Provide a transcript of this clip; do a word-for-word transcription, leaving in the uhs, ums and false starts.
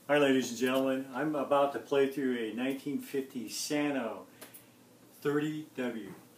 Hi ladies and gentlemen, I'm about to play through a nineteen fifty SANO thirty W.